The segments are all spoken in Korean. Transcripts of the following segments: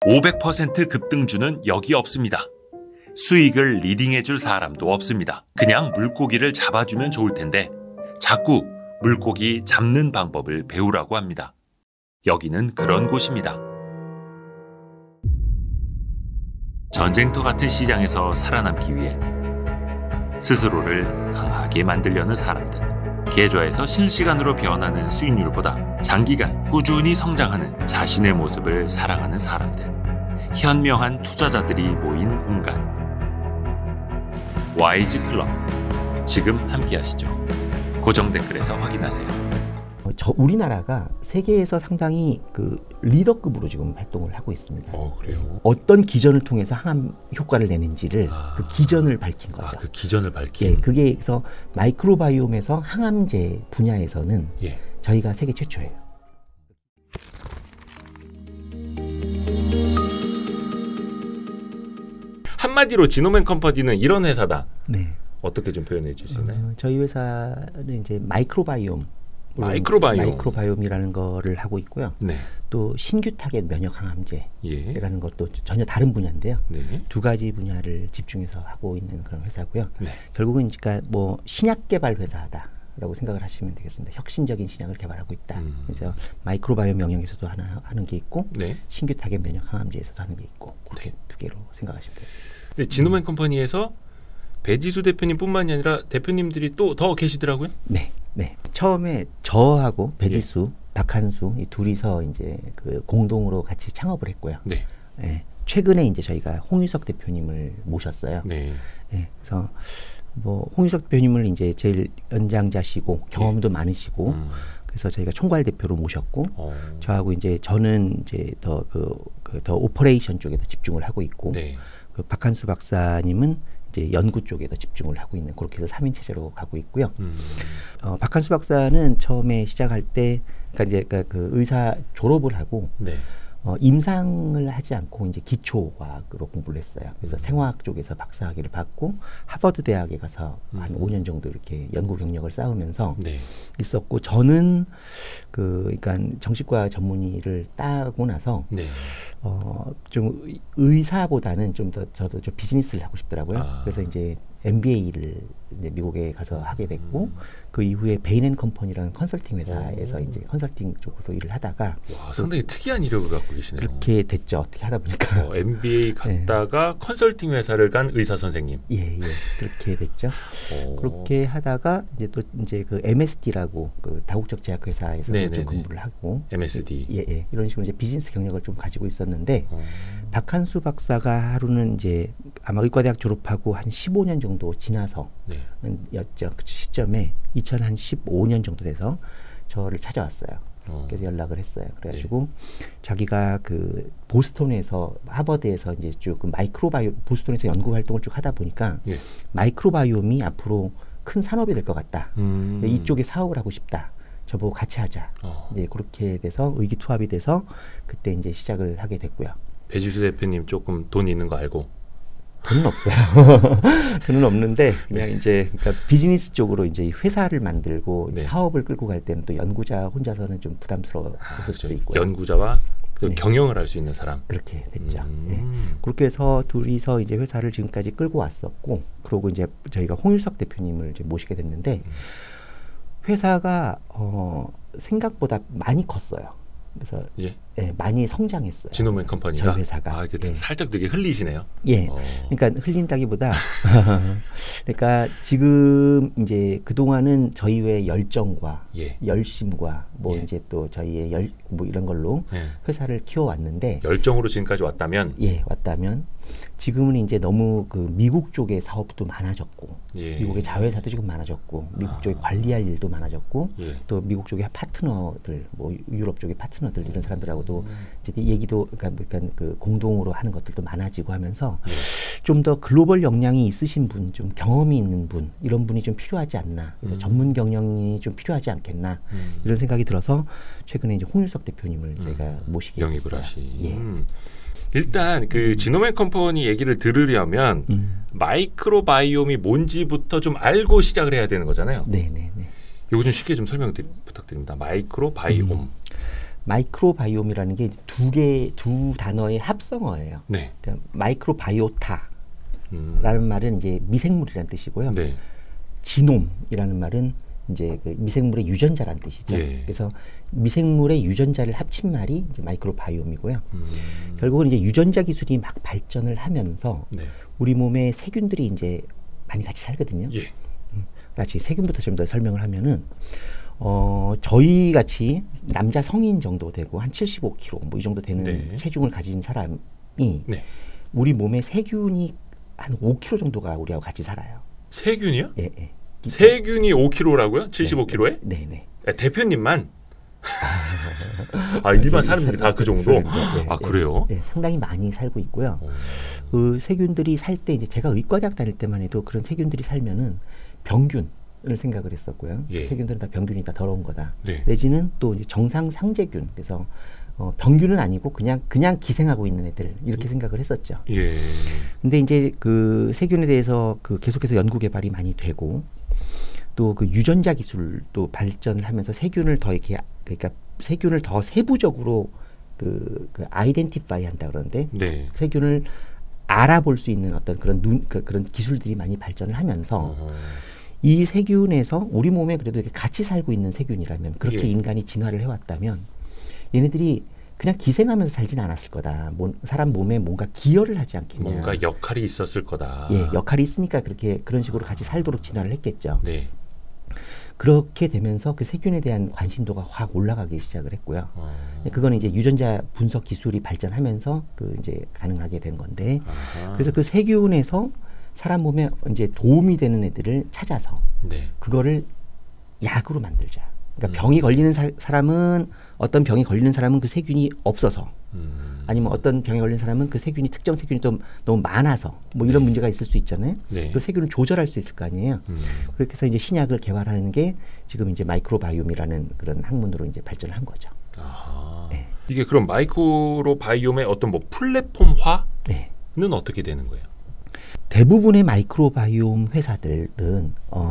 500% 급등주는 여기 없습니다. 수익을 리딩해줄 사람도 없습니다. 그냥 물고기를 잡아주면 좋을 텐데 자꾸 물고기 잡는 방법을 배우라고 합니다. 여기는 그런 곳입니다. 전쟁터 같은 시장에서 살아남기 위해 스스로를 강하게 만들려는 사람들, 계좌에서 실시간으로 변하는 수익률보다 장기간 꾸준히 성장하는 자신의 모습을 사랑하는 사람들, 현명한 투자자들이 모인 공간, 와이즈 클럽. 지금 함께 하시죠. 고정 댓글에서 확인하세요. 우리나라가 세계에서 상당히 그 리더급으로 지금 활동을 하고 있습니다. 그래요? 어떤 기전을 통해서 항암 효과를 내는지를 그 기전을 밝힌 거죠. 그 기전을 밝힌. 예, 그게 그래서 마이크로바이옴에서 항암제 분야에서는 예. 저희가 세계 최초예요. 한마디로 지노맨 컴퍼니는 이런 회사다. 네. 어떻게 좀 표현해 주실 수 있나요? 저희 회사는 이제 마이크로바이옴이라는 거를 하고 있고요. 네. 또 신규 타겟 면역 항암제라는 예. 것도 전혀 다른 분야인데요. 네. 두 가지 분야를 집중해서 하고 있는 그런 회사고요. 네. 결국은 그러니까 뭐 신약 개발 회사다라고 생각을 하시면 되겠습니다. 혁신적인 신약을 개발하고 있다. 그래서 마이크로바이옴 영역에서도 하는 게 있고, 네. 신규 타겟 면역 항암제에서도 하는 게 있고, 그렇게 두 개로 생각하시면 되겠습니다. 네, 지노맨 컴퍼니에서 배지수 대표님뿐만이 아니라 대표님들이 또 더 계시더라고요. 네, 네. 처음에 저하고 배지수, 박한수 이 둘이서 이제 그 공동으로 같이 창업을 했고요. 네. 네. 최근에 이제 저희가 홍유석 대표님을 모셨어요. 네. 네. 그래서 뭐 홍유석 대표님을 이제 제일 연장자시고 경험도 많으시고, 그래서 저희가 총괄 대표로 모셨고, 저하고 이제 저는 이제 더 오퍼레이션 쪽에 더 집중을 하고 있고, 네. 그 박한수 박사님은 이제 연구 쪽에 더 집중을 하고 있는, 그렇게 해서 3인 체제로 가고 있고요. 박한수 박사는 처음에 시작할 때, 그러니까 이제 그 의사 졸업을 하고, 네. 임상을 하지 않고 이제 기초과학으로 공부를 했어요. 그래서 생화학 쪽에서 박사학위를 받고 하버드 대학에 가서 한 5년 정도 이렇게 연구 경력을 쌓으면서 네. 있었고, 저는 그러니까 정신과 전문의를 따고 나서 네. 좀 의사보다는 좀 더 저도 좀 비즈니스를 하고 싶더라고요. 그래서 이제 MBA를 이제 미국에 가서 하게 됐고, 그 이후에 베인앤컴퍼니라는 컨설팅 회사에서 이제 컨설팅 쪽으로 일을 하다가, 와, 상당히 특이한 이력을 갖고 계시네요. 그렇게 됐죠. 어떻게 하다 보니까. MBA 갔다가 네. 컨설팅 회사를 간 의사 선생님. 예, 그렇게 됐죠. 그렇게 하다가 이제 또 이제 그 MSD라고 그 다국적 제약 회사에서 좀 공부를 하고, MSD. 예, 이런 식으로 이제 비즈니스 경력을 좀 가지고 있었는데, 박한수 박사가 하루는 이제 아마 의과대학 졸업하고 한 15년 정도 지나서 였죠. 그 시점에 2015년 정도 돼서 저를 찾아왔어요. 그래서 연락을 했어요. 그래가지고 자기가 그 보스턴에서 하버드에서 이제 쭉 그 보스턴에서 연구 활동을 쭉 하다 보니까 마이크로바이옴이 앞으로 큰 산업이 될 것 같다. 이쪽에 사업을 하고 싶다. 저보고 같이 하자. 이제 그렇게 돼서 의기투합이 돼서 그때 이제 시작을 하게 됐고요. 배지수 대표님 조금 돈 있는 거 알고? 돈은 없어요. 돈은 없는데 그냥 이제 그러니까 비즈니스 쪽으로 이제 회사를 만들고 사업을 끌고 갈 때는 또 연구자 혼자서는 좀 부담스러웠을 수도 있고요. 연구자와 또 경영을 할 수 있는 사람. 그렇게 됐죠. 그렇게 해서 둘이서 이제 회사를 지금까지 끌고 왔었고, 그리고 이제 저희가 홍유석 대표님을 이제 모시게 됐는데, 회사가 생각보다 많이 컸어요. 그래서 많이 성장했어요. 지노맨 컴퍼니가. 저희 회사가. 살짝 되게 흘리시네요. 예. 그러니까 흘린다기보다 그러니까 지금 이제 그 동안은 저희의 열정과 열심과 뭐 이제 또 저희의 뭐 이런 걸로 회사를 키워왔는데, 열정으로 지금까지 왔다면 지금은 이제 너무 그 미국 쪽의 사업도 많아졌고, 미국의 자회사도 지금 많아졌고, 미국 쪽에 관리할 일도 많아졌고, 또 미국 쪽의 파트너들, 뭐 유럽 쪽의 파트너들 이런 사람들하고도 이제 얘기도 그러니까 그 공동으로 하는 것들도 많아지고 하면서 좀 더 글로벌 역량이 있으신 분, 좀 경험이 있는 분, 이런 분이 좀 필요하지 않나, 그래서 전문 경영이 좀 필요하지 않겠나 이런 생각이 들어서 최근에 이제 홍유석 대표님을 저희가 모시게 영입을 됐어요. 일단 그 지노맨 컴퍼니 얘기를 들으려면 마이크로바이옴이 뭔지부터 좀 알고 시작을 해야 되는 거잖아요. 네네네. 이거 좀 쉽게 좀 설명 부탁드립니다. 마이크로바이옴. 마이크로바이옴이라는 게 두 단어의 합성어예요. 네. 그러니까 마이크로바이오타라는 말은 이제 미생물이라는 뜻이고요. 네. 지놈이라는 말은 이제 그 미생물의 유전자라는 뜻이죠. 예. 그래서 미생물의 유전자를 합친 말이 이제 마이크로바이옴이고요. 결국은 이제 유전자 기술이 막 발전을 하면서 네. 우리 몸에 세균들이 이제 많이 같이 살거든요. 예. 같이 세균부터 좀 더 설명을 하면은 저희 같이 남자 성인 정도 되고 한 75kg 뭐 이 정도 되는 네. 체중을 가진 사람이 네. 우리 몸에 세균이 한 5kg 정도가 우리하고 같이 살아요. 세균이요? 예, 예. 세균이 5kg라고요? 75kg에? 네, 네. 대표님만? 일반 사람들이 다 그 정도? 네, 그래요? 네, 상당히 많이 살고 있고요. 그 세균들이 살 때 이제 제가 의과대학 다닐 때만 해도 그런 세균들이 살면은 병균을 생각을 했었고요. 예. 세균들은 다 병균이 다 더러운 거다. 네. 내지는 또 이제 정상 상재균, 그래서 병균은 아니고 그냥 기생하고 있는 애들 이렇게 생각을 했었죠. 예. 근데 이제 그 세균에 대해서 그 계속해서 연구 개발이 많이 되고 또 그 유전자 기술도 발전을 하면서 세균을 더 이렇게 그러니까 세균을 더 세부적으로 그 아이덴티파이 한다 그러는데 네. 세균을 알아볼 수 있는 어떤 그런 그런 기술들이 많이 발전을 하면서 이 세균에서 우리 몸에 그래도 이렇게 같이 살고 있는 세균이라면 그렇게 예. 인간이 진화를 해왔다면 얘네들이 그냥 기생하면서 살진 않았을 거다. 사람 몸에 뭔가 기여를 하지 않겠냐. 뭔가 역할이 있었을 거다. 예, 역할이 있으니까 그런 식으로 같이 살도록 진화를 했겠죠. 네. 그렇게 되면서 그 세균에 대한 관심도가 확 올라가기 시작을 했고요. 그거는 이제 유전자 분석 기술이 발전하면서 그 이제 가능하게 된 건데, 그래서 그 세균에서 사람 몸에 이제 도움이 되는 애들을 찾아서 네. 그거를 약으로 만들자. 그러니까 병이 걸리는 사람은 어떤 병이 걸리는 사람은 그 세균이 없어서 아니면 어떤 병에 걸린 사람은 그 세균이 특정 세균이 좀 너무 많아서 뭐 이런 네. 문제가 있을 수 있잖아요. 네. 그 세균을 조절할 수 있을 거 아니에요. 그렇게 해서 이제 신약을 개발하는 게 지금 이제 마이크로바이옴이라는 그런 학문으로 이제 발전을 한 거죠. 네. 이게 그럼 마이크로바이옴의 어떤 뭐 플랫폼화는 네. 어떻게 되는 거예요? 대부분의 마이크로바이옴 회사들은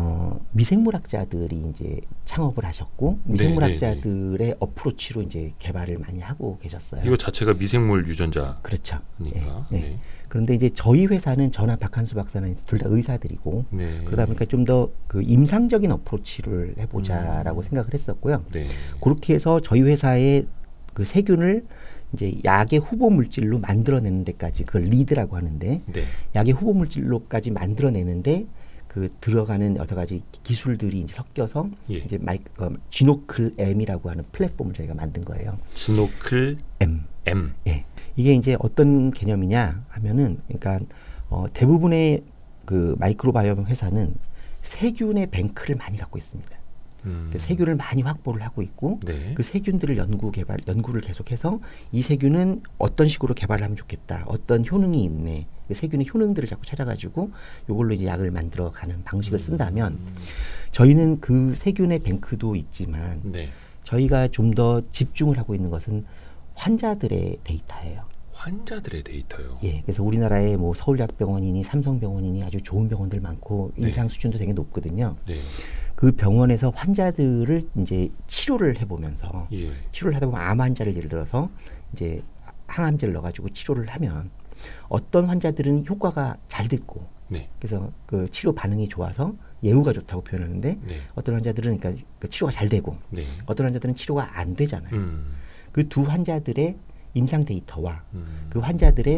미생물학자들이 이제 창업을 하셨고 미생물학자들의 어프로치로 이제 개발을 많이 하고 계셨어요. 이거 자체가 미생물 유전자. 그렇죠. 네. 네. 그런데 이제 저희 회사는 저나 박한수 박사는 둘 다 의사들이고 네. 그러다 보니까 좀 더 그 임상적인 어프로치를 해보자라고 생각을 했었고요. 네. 그렇게 해서 저희 회사의 그 세균을 이제 약의 후보 물질로 만들어내는 데까지 그걸 리드라고 하는데 네. 약의 후보 물질로까지 만들어내는데 그 들어가는 여러 가지 기술들이 이제 섞여서 예. 이제 지노클 M이라고 하는 플랫폼을 저희가 만든 거예요. 지노클 M. 예. 이게 이제 어떤 개념이냐 하면은 그러니까 대부분의 그 마이크로바이옴 회사는 세균의 뱅크를 많이 갖고 있습니다. 세균을 많이 확보를 하고 있고 네. 그 세균들을 연구를 계속해서 이 세균은 어떤 식으로 개발을 하면 좋겠다. 어떤 효능이 있네. 그 세균의 효능들을 자꾸 찾아가지고 이걸로 이제 약을 만들어가는 방식을 쓴다면 저희는 그 세균의 뱅크도 있지만 네. 저희가 좀 더 집중을 하고 있는 것은 환자들의 데이터예요. 환자들의 데이터요. 예, 그래서 우리나라에 뭐 서울대학병원이니 삼성병원이니 아주 좋은 병원들 많고 임상 수준도 되게 높거든요. 네. 그 병원에서 환자들을 이제 치료를 해보면서 예. 치료를 하다 보면 암 환자를 예를 들어서 이제 항암제를 넣어가지고 치료를 하면 어떤 환자들은 효과가 잘 됐고 네. 그래서 그 치료 반응이 좋아서 예후가 좋다고 표현하는데 네. 어떤 환자들은 그러니까 그 치료가 잘 되고 네. 어떤 환자들은 치료가 안 되잖아요. 그 두 환자들의 임상 데이터와 그 환자들의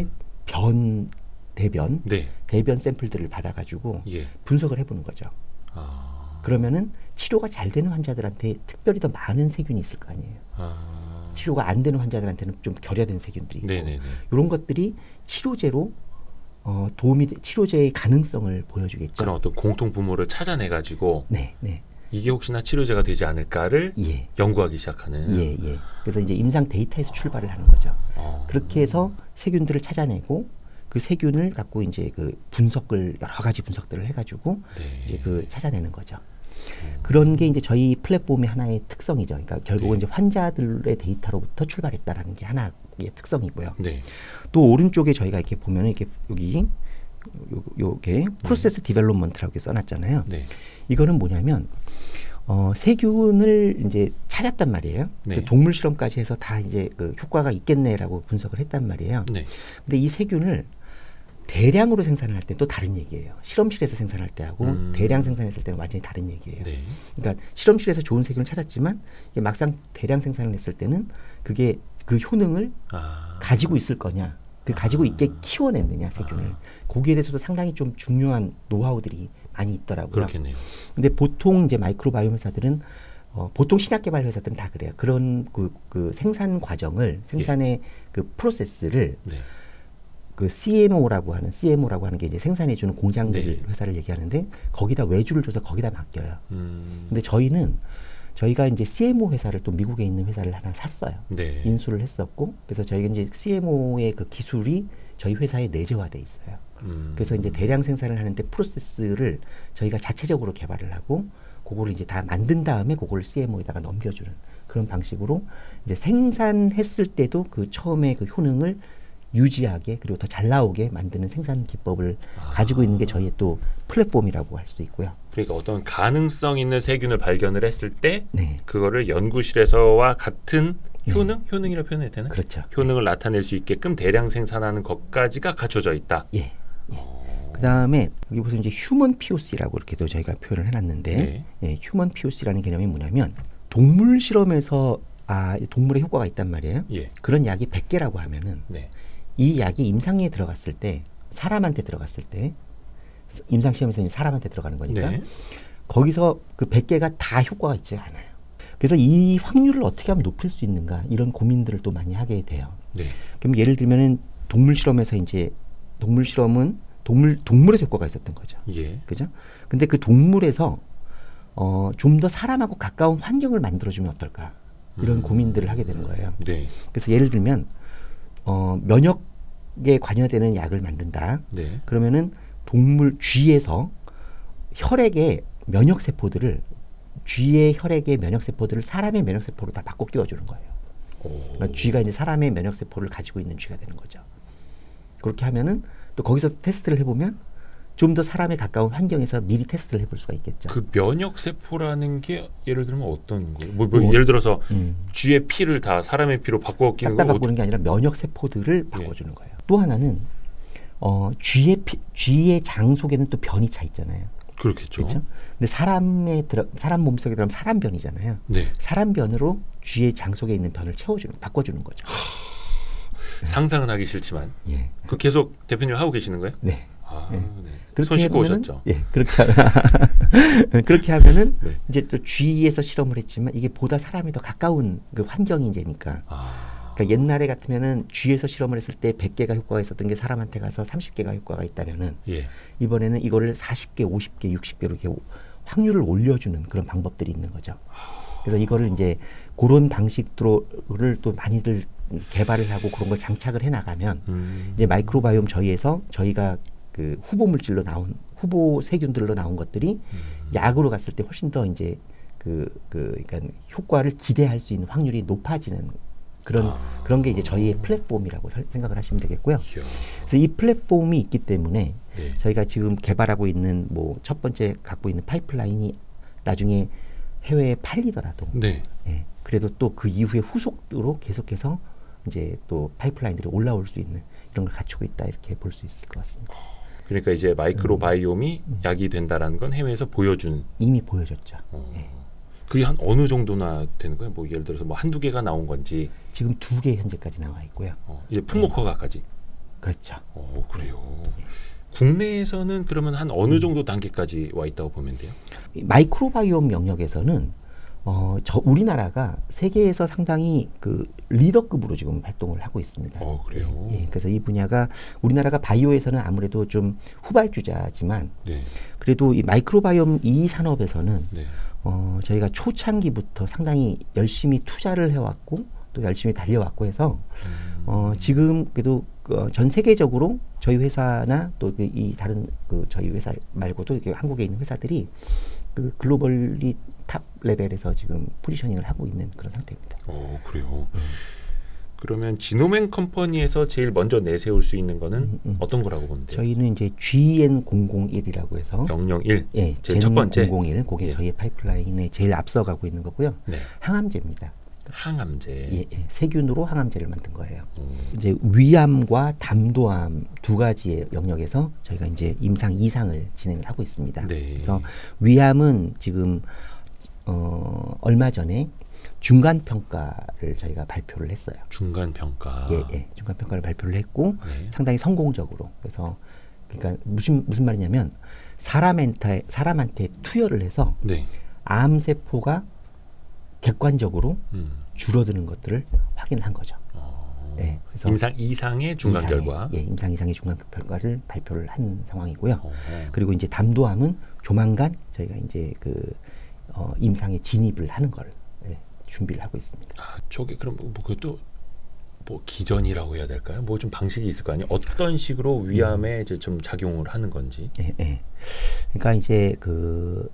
대변 샘플들을 받아가지고 예. 분석을 해보는 거죠. 그러면은 치료가 잘 되는 환자들한테 특별히 더 많은 세균이 있을 거 아니에요. 치료가 안 되는 환자들한테는 좀 결여된 세균들이 있고 네네네. 이런 것들이 치료제로 치료제의 가능성을 보여주겠죠. 그런 어떤 공통 분모를 찾아내가지고 네. 이게 혹시나 치료제가 되지 않을까를 예. 연구하기 시작하는. 예. 그래서 이제 임상 데이터에서 출발을 하는 거죠. 그렇게 해서 세균들을 찾아내고 그 세균을 갖고 이제 그 여러 가지 분석들을 해가지고 네. 이제 그 찾아내는 거죠. 그런 게 이제 저희 플랫폼의 하나의 특성이죠. 그러니까 결국은 네. 이제 환자들의 데이터로부터 출발했다라는 게 하나의 특성이고요. 네. 또 오른쪽에 저희가 이렇게 보면은 이렇게 요게 프로세스 디벨롭먼트라고 써놨잖아요. 네. 이거는 뭐냐면 세균을 이제 찾았단 말이에요. 네. 그 동물 실험까지 해서 다 이제 그 효과가 있겠네라고 분석을 했단 말이에요. 네. 근데 이 세균을 대량으로 생산할 때 또 다른 얘기예요. 실험실에서 생산할 때하고 대량 생산했을 때는 완전히 다른 얘기예요. 네. 그러니까 실험실에서 좋은 세균을 찾았지만 이게 막상 대량 생산을 했을 때는 그게 그 효능을 가지고 있을 거냐, 그 가지고 있게 키워냈느냐 세균을. 거기에 대해서도 상당히 좀 중요한 노하우들이 많이 있더라고요. 그렇겠네요. 근데 보통 이제 마이크로바이옴 회사들은 보통 신약 개발 회사들은 다 그래요. 그런 그 생산 과정을 생산의 그 프로세스를 네. 그 CMO라고 하는 게 이제 생산해주는 공장들 네. 회사를 얘기하는데 거기다 외주를 줘서 거기다 맡겨요. 근데 저희가 이제 CMO 회사를 또 미국에 있는 회사를 하나 샀어요. 네. 인수를 했었고 그래서 저희가 이제 CMO의 그 기술이 저희 회사에 내재화돼 있어요. 그래서 이제 대량 생산을 하는데 프로세스를 저희가 자체적으로 개발을 하고 그거를 이제 다 만든 다음에 그걸 CMO에다가 넘겨주는 그런 방식으로 이제 생산했을 때도 그 처음에 그 효능을 유지하게 그리고 더 잘 나오게 만드는 생산 기법을 가지고 있는 게 저희의 또 플랫폼이라고 할 수도 있고요. 그러니까 어떤 가능성 있는 세균을 발견을 했을 때 네. 그거를 연구실에서와 같은 효능이라 표현해야 되나? 그렇죠. 효능을 나타낼 수 있게끔 대량 생산하는 것까지가 갖춰져 있다. 예. 그다음에 여기 보시면 이제 휴먼 POC라고 이렇게도 저희가 표현을 해놨는데 네. 예, 휴먼 POC라는 개념이 뭐냐면 동물 실험에서 동물의 효과가 있단 말이에요. 예. 그런 약이 100개라고 하면은 네. 이 약이 임상에 들어갔을 때 사람한테 들어갔을 때 임상 시험에서는 사람한테 들어가는 거니까 네. 거기서 그 100개가 다 효과가 있지 않아요. 그래서 이 확률을 어떻게 하면 높일 수 있는가 이런 고민들을 또 많이 하게 돼요. 네. 그럼 예를 들면은 동물 실험에서 이제 동물 실험은 동물에서 효과가 있었던 거죠. 예. 그죠? 근데 그 동물에서 좀 더 사람하고 가까운 환경을 만들어주면 어떨까? 이런 고민들을 하게 되는 거예요. 네. 그래서 예를 들면 면역에 관여되는 약을 만든다. 네. 그러면은 동물 쥐에서 혈액의 면역 세포들을 쥐의 혈액의 면역 세포들을 사람의 면역 세포로 다 바꿔 끼워주는 거예요. 그러니까 쥐가 이제 사람의 면역 세포를 가지고 있는 쥐가 되는 거죠. 그렇게 하면은 또 거기서 테스트를 해보면 좀 더 사람에 가까운 환경에서 미리 테스트를 해볼 수가 있겠죠. 그 면역 세포라는 게 예를 들면 어떤 거예요? 뭐 예를 들어서 쥐의 피를 다 사람의 피로 바꿔 끼는 싹 다 바꾸는 게 아니라 면역 세포들을 바꿔주는 거예요. 또 하나는 쥐의 장 속에는 또 변이 차 있잖아요. 그렇겠죠. 그렇죠? 근데 사람 몸속에 들어가면 사람 변이잖아요. 네. 사람 변으로 쥐의 장 속에 있는 변을 바꿔주는 거죠. 상상은 하기 싫지만 예. 그 계속 대표님 하고 계시는 거예요? 네. 네. 그렇게 손 씻고 해보면은, 오셨죠? 예, 그렇게 하면은 네. 이제 또 쥐에서 실험을 했지만 이게 보다 사람이 더 가까운 그 환경이 되니까. 그러니까 옛날에 같으면은 쥐에서 실험을 했을 때 100개가 효과가 있었던 게 사람한테 가서 30개가 효과가 있다면은 예. 이번에는 이거를 40개, 50개, 60개로 이렇게 확률을 올려주는 그런 방법들이 있는 거죠. 그래서 이거를 이제 그런 방식들을 또 많이들 개발을 하고 그런 걸 장착을 해 나가면 이제 마이크로바이옴 저희가 그 후보 세균들로 나온 것들이 약으로 갔을 때 훨씬 더 이제 그러니까 효과를 기대할 수 있는 확률이 높아지는 그런 게 이제 저희의 플랫폼이라고 생각을 하시면 되겠고요. 그래서 이 플랫폼이 있기 때문에 네. 저희가 지금 개발하고 있는 뭐 첫 번째 갖고 있는 파이프라인이 나중에 해외에 팔리더라도 네. 예, 그래도 또 그 이후에 후속으로 계속해서 이제 또 파이프라인들이 올라올 수 있는 이런 걸 갖추고 있다 이렇게 볼 수 있을 것 같습니다. 그러니까 이제 마이크로바이옴이 약이 된다라는 건 해외에서 보여준 이미 보여줬죠. 예. 그게 한 어느 정도나 되는 거예요? 뭐 예를 들어서 뭐 한두 개가 나온 건지 지금 2개 현재까지 나와 있고요. 이제 품목허가까지. 그렇죠. 그래요. 국내에서는 그러면 한 어느 정도 단계까지 와 있다고 보면 돼요? 마이크로바이옴 영역에서는 우리나라가 세계에서 상당히 그 리더급으로 지금 활동을 하고 있습니다. 그래요? 예, 그래서 이 분야가 우리나라가 바이오에서는 아무래도 좀 후발주자지만 네. 그래도 이 마이크로바이옴 이 산업에서는 네. 저희가 초창기부터 상당히 열심히 투자를 해왔고 또 열심히 달려왔고 해서 지금 그래도 전 세계적으로 저희 회사나 또 이 다른 저희 회사 말고도 이렇게 한국에 있는 회사들이 그 글로벌리 탑 레벨에서 지금 포지셔닝을 하고 있는 그런 상태입니다. 그래요. 그러면 지노맨 컴퍼니에서 제일 먼저 내세울 수 있는 거는 어떤 거라고 보면 돼요? 저희는 이제 GN001이라고 해서 001. 예, 제일 첫 번째. 001 그게 저희의 파이프라인에 제일 앞서가고 있는 거고요. 네. 항암제입니다. 항암제. 예, 예. 세균으로 항암제를 만든 거예요. 이제 위암과 담도암 두 가지의 영역에서 저희가 이제 임상 2상을 진행을 하고 있습니다. 네. 그래서 위암은 지금 얼마 전에 중간 평가를 저희가 발표를 했어요. 중간 평가. 예, 예. 중간 평가를 발표를 했고 네. 상당히 성공적으로. 그래서 그러니까 무슨 말이냐면 사람한테 투여를 해서 네. 암 세포가 객관적으로 줄어드는 것들을 확인한 거죠. 네, 그래서 임상 이상의 중간 결과. 예, 임상 이상의 중간 결과를 발표를 한 상황이고요. 그리고 이제 담도암은 조만간 저희가 이제 그 임상에 진입을 하는 걸 준비를 하고 있습니다. 아, 저게 그럼 뭐 그것도 뭐 기전이라고 해야 될까요? 뭐 좀 방식이 있을 거 아니에요? 어떤 식으로 위암에 이제 좀 작용을 하는 건지. 예, 예. 그러니까 이제 그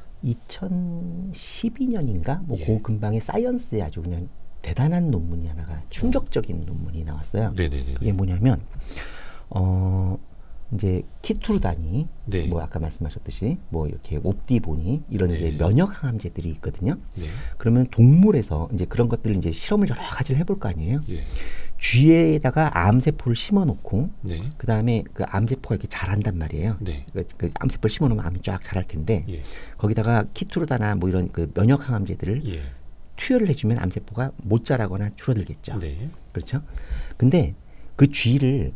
2012년인가 뭐 그 근방에 사이언스에 아주 그냥 대단한 논문이 하나가 충격적인 논문이 나왔어요. 네네네. 그게 뭐냐면 이제 키투르단이 네. 뭐 아까 말씀하셨듯이 뭐 이렇게 옵디보니 이런 네. 이제 면역 항암제들이 있거든요. 네. 그러면 동물에서 이제 그런 것들을 이제 실험을 여러 가지를 해볼 거 아니에요. 예. 쥐에다가 암세포를 심어놓고 네. 그 다음에 그 암세포가 이렇게 자란단 말이에요. 네. 그 암세포를 심어놓으면 암이 쫙 자랄 텐데 예. 거기다가 키투르다나 뭐 이런 그 면역 항암제들을 예. 투여를 해주면 암세포가 못 자라거나 줄어들겠죠. 네. 그렇죠? 근데 그 쥐를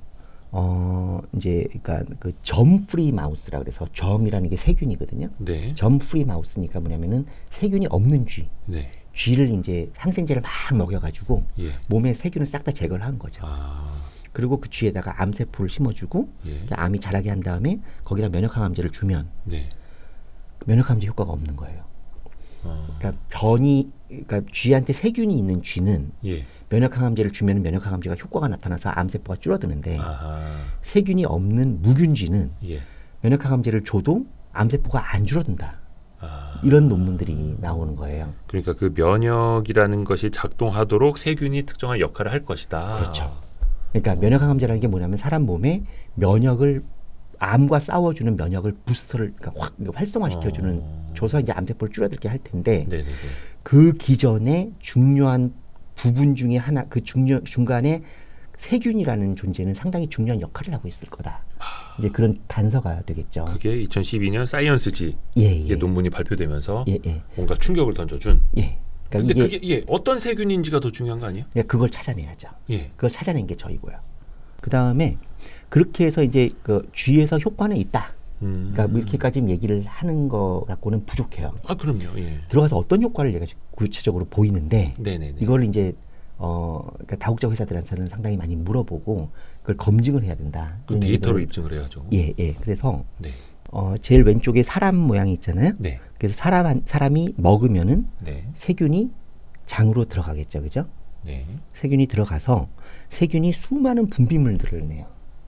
이제 그러니까 그 점 프리 마우스라 그래서 점이라는 게 세균이거든요. 네. 점 프리 마우스니까 뭐냐면은 세균이 없는 쥐. 네. 쥐를 이제 항생제를 막 먹여가지고 예. 몸에 세균을 싹 다 제거를 한 거죠. 아. 그리고 그 쥐에다가 암세포를 심어주고 예. 암이 자라게 한 다음에 거기다 면역항암제를 주면 네. 면역항암제 효과가 없는 거예요. 그러니까 그러니까 쥐한테 세균이 있는 쥐는 예. 면역항암제를 주면 면역항암제가 효과가 나타나서 암세포가 줄어드는데 아하. 세균이 없는 무균쥐는 예. 면역항암제를 줘도 암세포가 안 줄어든다. 아. 이런 논문들이 나오는 거예요. 그러니까 그 면역이라는 것이 작동하도록 세균이 특정한 역할을 할 것이다. 그렇죠. 그러니까 면역항암제라는 게 뭐냐면 사람 몸에 면역을 암과 싸워주는 면역을 부스터를 그러니까 확 활성화시켜주는 줘서 이제 암세포를 줄어들게 할 텐데 네네네. 그 기전에 중요한 부분 중에 하나 그 중간에 세균이라는 존재는 상당히 중요한 역할을 하고 있을 거다. 이제 그런 단서가 되겠죠. 그게 2012년 사이언스지 예. 논문이 발표되면서 예. 뭔가 충격을 던져준. 예. 근데 그러니까 그게 어떤 세균인지가 더 중요한 거 아니에요? 그걸 찾아내야죠. 예. 그걸 찾아낸 게 저희고요. 그 다음에 그렇게 해서 이제 그 쥐에서 효과는 있다. 그러니까 뭐 이렇게까지 얘기를 하는 거 갖고는 부족해요. 아 그럼요. 예. 들어가서 어떤 효과를 얘가 구체적으로 보이는데 네네네. 이걸 이제 그러니까 다국적 회사들한테는 상당히 많이 물어보고 그걸 검증을 해야 된다. 그 데이터로 입증을 해야죠. 예. 그래서 네. 제일 왼쪽에 사람 모양이 있잖아요. 네. 그래서 사람이 먹으면은 네. 세균이 장으로 들어가겠죠, 그죠? 네. 세균이 들어가서 세균이 수많은 분비물들을 내요.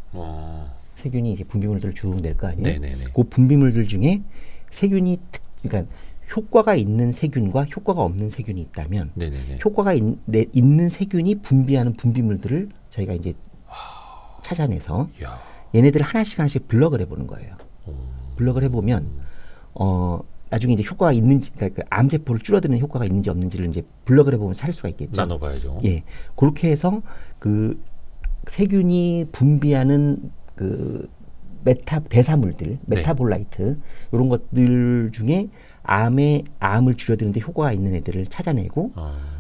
세균이 이제 분비물들을 쭉 낼 거 아니에요? 네네네. 그 분비물들 중에 세균이 그러니까 효과가 있는 세균과 효과가 없는 세균이 있다면 네네네. 효과가 있는 세균이 분비하는 분비물들을 저희가 이제 찾아내서 이야. 얘네들을 하나씩 블럭을 해보는 거예요. 블럭을 해보면 나중에 이제 효과가 있는지 그러니까 그 암세포를 줄어드는 효과가 있는지 없는지를 이제 블럭을 해보면 찾을 수가 있겠죠. 나눠봐야죠. 예, 그렇게 해서 그 세균이 분비하는 그 대사물들, 메타볼라이트 이런 것들 중에 암을 줄여드는데 효과가 있는 애들을 찾아내고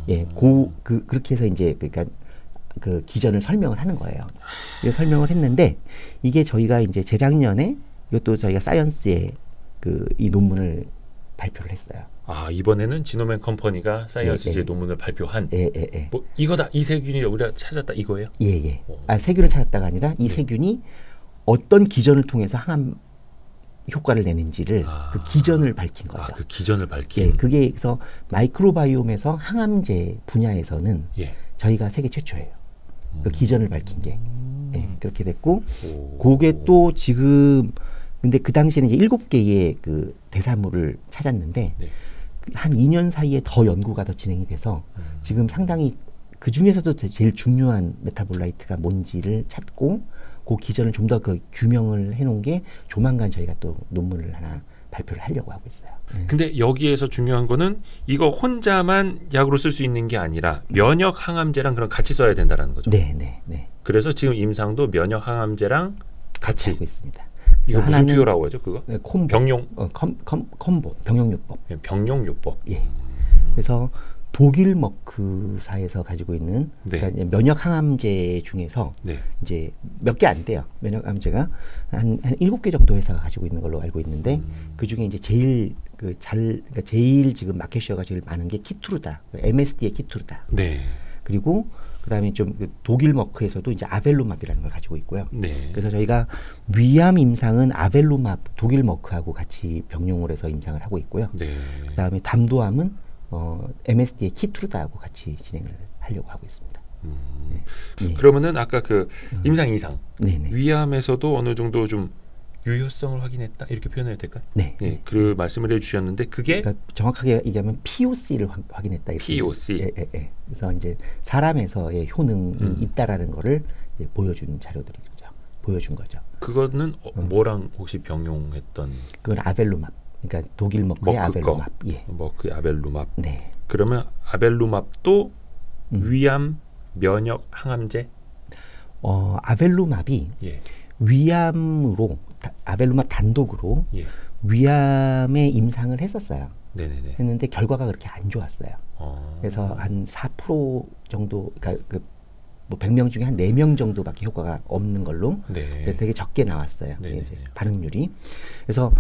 그렇게 해서 이제 그러니까 그 기전을 설명을 하는 거예요. 그래서 설명을 했는데 이게 저희가 이제 재작년에 이것도 저희가 사이언스에 이 논문을 발표를 했어요. 아 이번에는 지노맨 컴퍼니가 사이언스지의 논문을 발표한. 뭐 이거다 이 세균이 우리가 찾았다 이거예요? 예. 세균을 찾았다가 아니라 이 세균이 어떤 기전을 통해서 항암 효과를 내는지를 그 기전을 밝힌 거죠. 그 기전을 밝힌. 예, 그게 그래서 마이크로바이옴에서 항암제 분야에서는 저희가 세계 최초예요. 그 기전을 밝힌 게. 예, 그렇게 됐고, 그게 또 지금 근데 그 당시에는 이제 7개의 그 대사물을 찾았는데 한 2년 사이에 더 연구가 더 진행이 돼서 지금 상당히 그 중에서도 제일 중요한 메타볼라이트가 뭔지를 찾고 그 기전을 좀 더 그 규명을 해놓은 게 조만간 저희가 또 논문을 하나 발표를 하려고 하고 있어요. 근데 여기에서 중요한 거는 이거 혼자만 약으로 쓸 수 있는 게 아니라 면역 항암제랑 그럼 같이 써야 된다라는 거죠. 네, 네, 네. 그래서 지금 임상도 면역 항암제랑 같이 하고 있습니다. 이거 무슨 투여라고 하죠, 그거? 네, 콤보. 병용 콤보 병용요법. 병용요법. 예. 그래서 독일 머크사에서 가지고 있는 네. 그러니까 면역 항암제 중에서 네. 이제 몇 개 안 돼요. 면역 항암제가 한 7개 정도 회사가 가지고 있는 걸로 알고 있는데 그 중에 이제 제일 그러니까 제일 지금 마켓시어가 제일 많은 게 키투르다. MSD의 키투르다. 네. 그리고 그다음에 좀 독일 머크에서도 이제 아벨루맙이라는 걸 가지고 있고요. 네. 그래서 저희가 위암 임상은 아벨루맙 독일 머크하고 같이 병용을 해서 임상을 하고 있고요. 네. 그다음에 담도암은 MSD의 키투르다하고 같이 진행을 하려고 하고 있습니다. 네. 그러면은 아까 그 임상 이상 네네. 위암에서도 어느 정도 좀 유효성을 확인했다 이렇게 표현해도 될까요? 네. 네. 그 말씀을 해주셨는데 그게 그러니까 정확하게 얘기하면 POC를 확인했다. 이렇게. POC. 예. 그래서 이제 사람에서의 효능이 있다라는 거를 이제 보여준 자료들이죠. 보여준 거죠. 그거는 뭐랑 혹시 병용했던? 그건 아벨루맙. 그러니까 독일 머크의 아벨루맙. 예. 머크의 아벨루맙. 네. 그러면 아벨루맙도 위암 면역 항암제? 아벨루맙이 예. 위암으로 아벨루맙 단독으로 예. 위암에 임상을 했었어요. 네네네. 했는데 결과가 그렇게 안 좋았어요. 그래서 한 4% 정도, 그러니까 뭐 100명 중에 한 4명 정도밖에 효과가 없는 걸로 네. 되게 적게 나왔어요. 네네네. 이제 반응률이. 그래서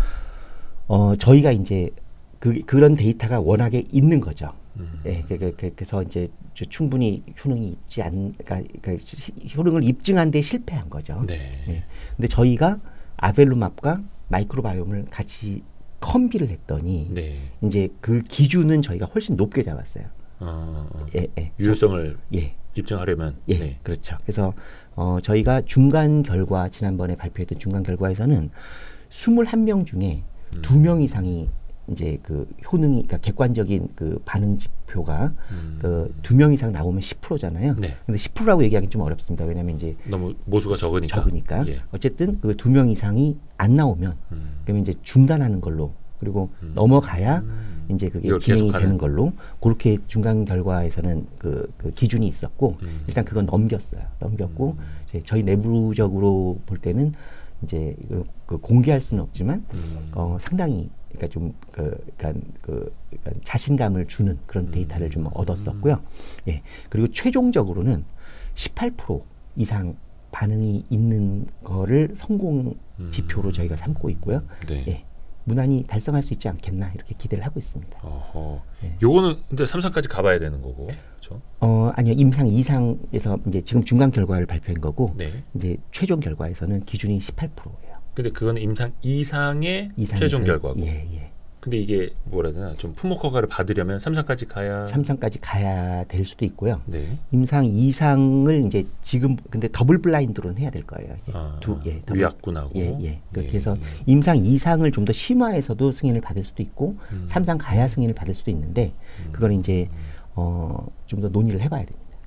저희가 이제 그런 데이터가 워낙에 있는 거죠. 예, 그래서 이제 충분히 효능이 있지 그러니까 효능을 입증한 데 실패한 거죠. 네. 예. 근데 저희가 아벨루맙과 마이크로바이옴을 같이 컴비를 했더니 네. 이제 그 기준은 저희가 훨씬 높게 잡았어요. 예. 유효성을 예. 입증하려면. 예, 네. 그렇죠. 그래서 저희가 중간 결과 지난번에 발표했던 중간 결과에서는 21명 중에 2명 이상이 이제 그 효능이 그러니까 객관적인 그 반응 지표가 그 2명 이상 나오면 10%잖아요. 네. 근데 10%라고 얘기하기 좀 어렵습니다. 왜냐하면 이제 너무 모수가 적으니까. 예. 어쨌든 그 2명 이상이 안 나오면 그러면 이제 중단하는 걸로 그리고 넘어가야 이제 그게 진행이 되는 걸로 그렇게 중간 결과에서는 그 기준이 있었고 일단 그건 넘겼고 이제 저희 내부적으로 볼 때는 이제 그 공개할 수는 없지만 상당히 그러니까 좀 그러니까 자신감을 주는 그런 데이터를 좀 얻었었고요. 예. 그리고 최종적으로는 18% 이상 반응이 있는 거를 성공 지표로 저희가 삼고 있고요. 네. 예. 무난히 달성할 수 있지 않겠나 이렇게 기대를 하고 있습니다. 예. 요거는 근데 3상까지 가봐야 되는 거고, 그렇죠? 아니요, 임상 2상에서 이제 지금 중간 결과를 발표한 거고, 네. 이제 최종 결과에서는 기준이 18%예요. 근데 그거는 임상 2상의 최종 결과고. 예. 근데 이게 뭐라 해야 되나 좀 품목 허가를 받으려면 3상까지 가야 3상까지 가야 될 수도 있고요. 네. 임상 2상을 이제 지금 근데 더블 블라인드로는 해야 될 거예요. 위약군하고. 예. 그렇게 해서 임상 2상을 좀 더 심화해서도 승인을 받을 수도 있고 3상 가야 승인을 받을 수도 있는데 그걸 이제 좀 더 논의를 해봐야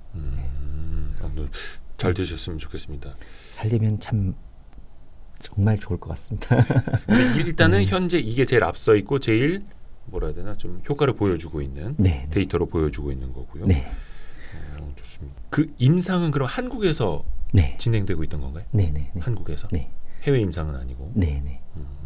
됩니다. 잘 되셨으면 좋겠습니다. 잘 되면 참 정말 좋을 것 같습니다. 일단은 현재 이게 제일 앞서 있고 제일 뭐라 해야 되나 좀 효과를 보여주고 있는 데이터로 보여주고 있는 거고요. 네. 좋습니다. 그 임상은 그럼 한국에서 진행되고 있던 건가요? 네. 한국에서? 네. 해외 임상은 아니고? 네.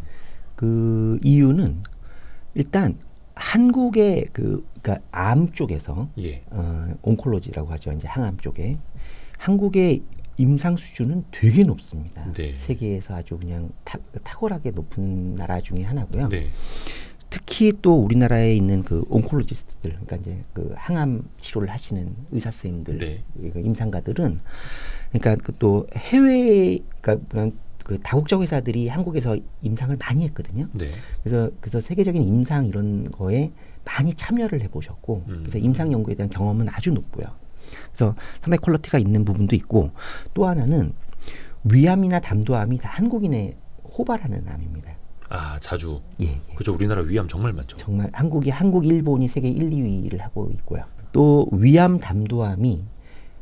그 이유는 일단 한국의 그러니까 암 쪽에서 온콜로지라고 하죠. 이제 항암 쪽에 한국의 임상 수준은 되게 높습니다. 네. 세계에서 아주 그냥 탁월하게 높은 나라 중에 하나고요. 네. 특히 또 우리나라에 있는 그 온콜로지스트들, 그러니까 이제 그 항암 치료를 하시는 의사 선생님들, 임상가들은, 그러니까 그 또 해외, 그러니까 그 다국적 회사들이 한국에서 임상을 많이 했거든요. 네. 그래서 세계적인 임상 이런 거에 많이 참여를 해보셨고, 그래서 임상 연구에 대한 경험은 아주 높고요. 그래서 상당히 퀄리티가 있는 부분도 있고 또 하나는 위암이나 담도암이 다 한국인의 호발하는 암입니다. 자주. 예. 그렇죠. 우리나라 위암 정말 많죠. 정말 한국, 일본이 세계 1, 2위를 하고 있고요. 또 위암, 담도암이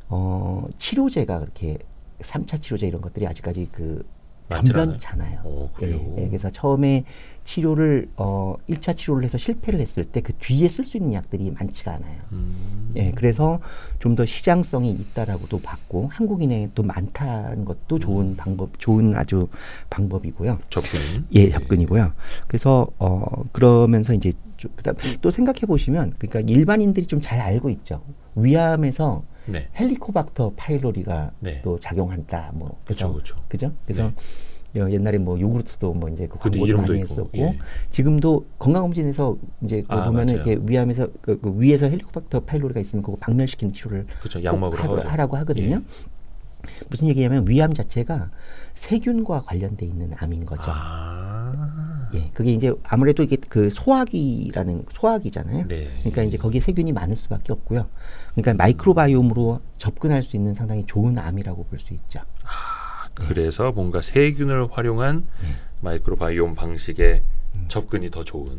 치료제가 그렇게 3차 치료제 이런 것들이 아직까지 변변찮아요. 예, 그래서 처음에 치료를 1차 치료를 해서 실패를 했을 때 그 뒤에 쓸 수 있는 약들이 많지가 않아요. 예, 그래서 좀 더 시장성이 있다라고도 봤고 한국인에 또 많다는 것도 좋은 아주 방법이고요. 접근. 예, 접근이고요. 그래서 그러면서 이제 또 생각해 보시면 그러니까 일반인들이 좀 잘 알고 있죠. 위암에서 네. 헬리코박터 파일로리가 네. 또 작용한다. 뭐 그렇죠. 그죠? 그래서 네. 옛날에 뭐 요구르트도 뭐 이제 그 광고도 많이 했었고 예. 지금도 건강검진에서 이제 보면은 이렇게 위암에서 그 위에서 헬리코박터 파일로리가 있으면 그거 박멸시키는 치료를 그렇죠. 약 먹으러 하라고 하거든요. 예. 무슨 얘기냐면 위암 자체가 세균과 관련돼 있는 암인 거죠. 예, 그게 이제 아무래도 이게 그 소화기잖아요. 네. 그러니까 이제 거기에 세균이 많을 수밖에 없고요. 그러니까 마이크로바이옴으로 접근할 수 있는 상당히 좋은 암이라고 볼 수 있죠. 그래서 뭔가 세균을 활용한 마이크로바이옴 방식의 접근이 더 좋은.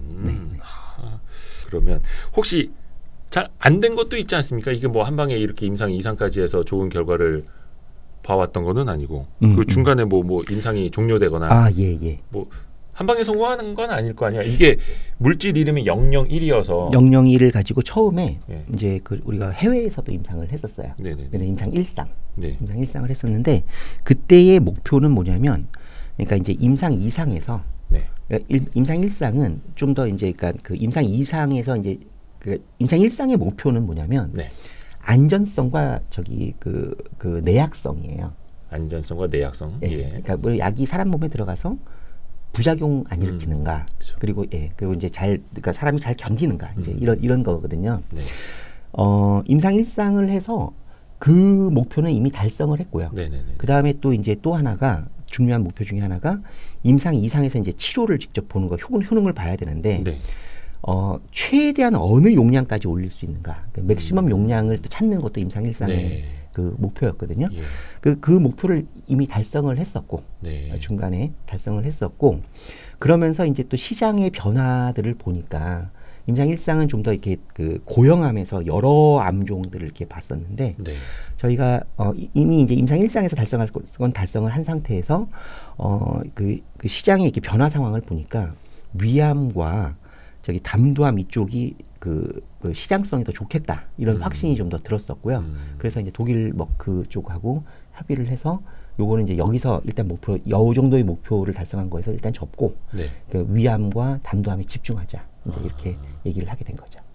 그러면 혹시 잘 안 된 것도 있지 않습니까? 이게 뭐 한 방에 이렇게 임상 2상까지 해서 좋은 결과를 봐왔던 거는 아니고 그 중간에 뭐 임상이 종료되거나 뭐 한 방에 성공하는 건 아닐 거 아니야. 이게 물질 이름이 001이어서 001을 가지고 처음에 이제 우리가 해외에서도 임상을 했었어요. 임상 1상. 임상 1상을 했었는데 그때의 목표는 뭐냐면 그러니까 이제 임상 2상에서 임상 1상은 좀 더 이제 그러니까 그 임상 2상에서 이제 그 임상 1상의 목표는 뭐냐면 안전성과 그 내약성이에요. 안전성과 내약성. 그러니까 뭐 약이 사람 몸에 들어가서 부작용 안 일으키는가, 그리고 그리고 이제 그러니까 사람이 잘 견디는가, 이제 이런 거거든요. 임상 1상을 해서 그 목표는 이미 달성을 했고요. 그 다음에 또 이제 또 하나가 중요한 목표 중에 하나가 임상 2상에서 이제 치료를 직접 보는 거, 효능을 봐야 되는데 최대한 어느 용량까지 올릴 수 있는가, 그러니까 맥시멈 용량을 찾는 것도 임상 1상의 그 목표였거든요. 그 목표를 이미 달성을 했었고 중간에 달성을 했었고 그러면서 이제 또 시장의 변화들을 보니까 임상 1상은 좀 더 이렇게 그 고형암에서 여러 암종들을 이렇게 봤었는데 저희가 이미 이제 임상 1상에서 달성할 건 달성을 한 상태에서 그 시장의 이렇게 변화 상황을 보니까 위암과 담도암 이쪽이 그 시장성이 더 좋겠다 이런 확신이 좀 더 들었었고요. 그래서 이제 독일 머크 쪽하고 협의를 해서 요거는 이제 여기서 일단 요 정도의 목표를 달성한 거에서 일단 접고 그 위암과 담도암에 집중하자 이제 이렇게 얘기를 하게 된 거죠.